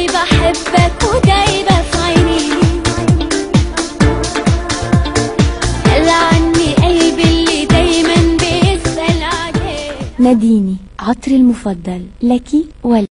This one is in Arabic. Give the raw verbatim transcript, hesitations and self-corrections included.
قلبي بحبك ودايبة في عيني، قال عني قلبي اللي دايما بيسأل عليه. ناديني عطري المفضل لك ولا